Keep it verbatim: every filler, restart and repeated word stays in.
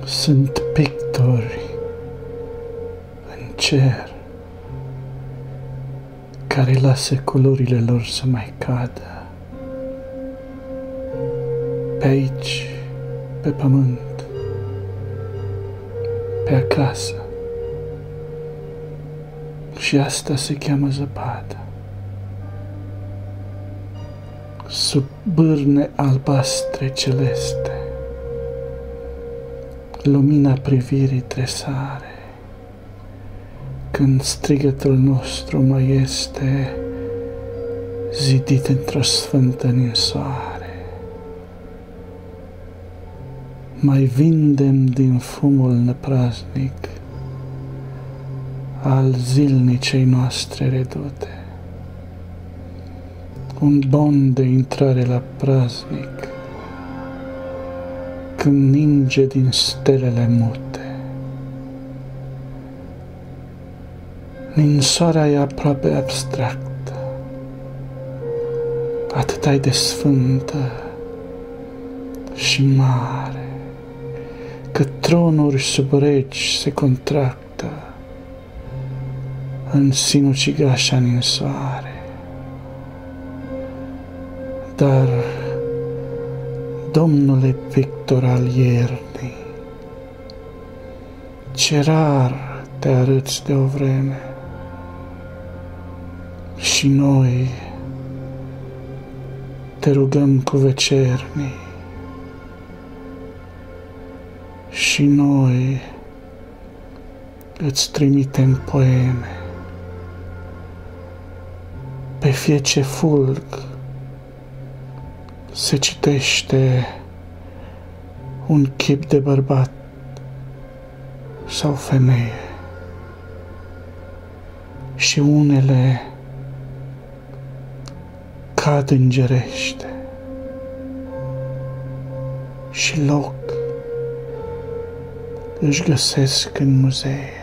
Sunt pictori în cer care lasă culorile lor să mai cadă pe aici, pe pământ, pe acasă. Și asta se cheamă zăpadă. Sub bârne albastre celeste, lumina privirii tresare, când strigătul nostru mai este zidit într-o sfântă ninsoare. Mai vindem din fumul năpraznic al zilnicei noastre redute un bon de intrare la praznic, când ninge din stelele mute. Ninsoarea e aproape abstractă, atât de sfântă și mare, că tronuri sub regi se contractă în sinucigașa ninsoare. Dar, domnule pictor al iernii, ce rar te arăți de o vreme, și noi te rugăm cu vecernii, și noi îți trimitem poeme. Pe fiece fulg se citește un chip de bărbat sau femeie, și unele cad îngerește și loc își găsesc în muzee.